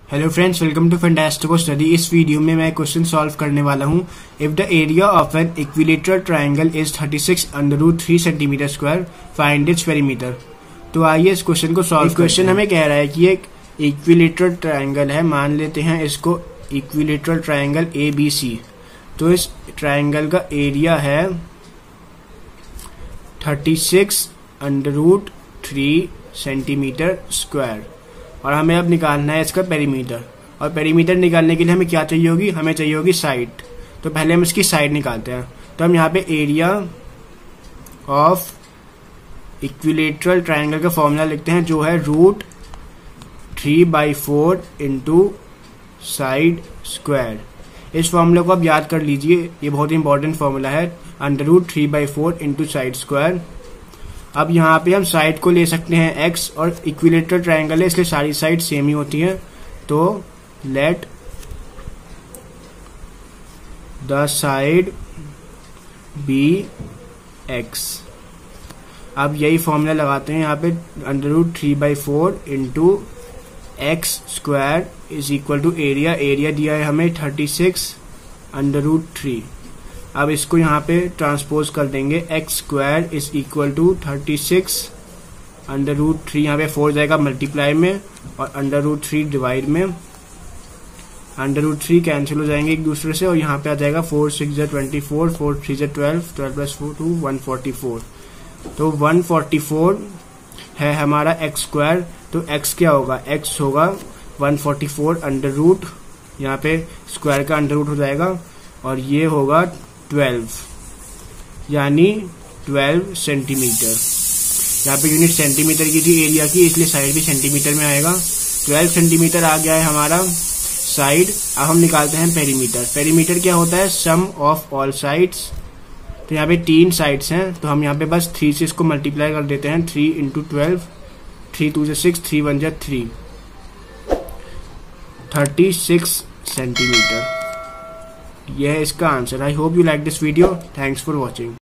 Hello friends, welcome to Fantastico study. इस video में मैं क्वेश्चन सॉल्व करने वाला हूं। If the area of an equilateral triangle is 36√3 centimetre square, find its perimeter. तो आइए इस क्वेश्चन को सॉल्व। क्वेश्चन हमें कह रहा है कि एक इक्विलेटरल ट्रायंगल है, मान लेते हैं इसको इक्विलेटरल ट्रायंगल ABC। तो इस ट्रायंगल का एरिया है 36√3 सेंटीमीटर स्क्वायर और हमें अब निकालना है इसका पेरीमीटर। और पेरीमीटर निकालने के लिए हमें क्या चाहिए होगी, हमें चाहिए होगी साइड। तो पहले हम इसकी साइड निकालते हैं। तो हम यहाँ पे एरिया ऑफ इक्विलेटरल ट्रायंगल का फॉर्मूला लिखते हैं, जो है √3/4 इंटू साइड स्क्वायर। इस फॉर्मूला को आप याद कर लीजिए, ये बहुत ही इंपॉर्टेंट फॉर्मूला है। √3/4 इंटू साइड स्क्वायर। अब यहाँ पे हम साइड को ले सकते हैं x, और इक्विलेटरल ट्रायंगल है इसलिए सारी साइड सेम ही होती हैं। तो let the side be x। अब यही फॉर्मूला लगाते हैं यहाँ पे, √3/4 into x square is equal to area. Area दिया है हमें 36√3। अब इसको यहाँ पे ट्रांसपोज कर देंगे, x square is equal to 36√3। यहाँ पे 4 जाएगा मल्टीप्लाई में और √3 डिवाइड में। √3 कैंसिल हो जाएंगे एक दूसरे से और यहाँ पे आ जाएगा 4 6 24, 4 3 12, 12 + 4 2 144। तो 144 है हमारा एक्स स्क्वायर। तो एक्स क्या होगा, एक्स होगा 144 अंडर रूट, यहाँ पे स्क्वायर का अंडर रूट हो जाएगा, और ये होगा 12, यानी 12 सेंटीमीटर। यहाँ पे यूनिट सेंटीमीटर की थी एरिया की, इसलिए साइड भी सेंटीमीटर में आएगा। 12 सेंटीमीटर आ गया है हमारा साइड। अब हम निकालते हैं पेरीमीटर। पेरीमीटर क्या होता है, सम ऑफ ऑल साइड्स। तो यहाँ पे 3 साइड्स हैं, तो हम यहाँ पे बस 3 से इसको मल्टीप्लाई कर देते हैं। 3 × 12, 3 2 6, 3 1 3, 36 सेंटीमीटर। यह है इसका answer. I hope you like this video. Thanks for watching.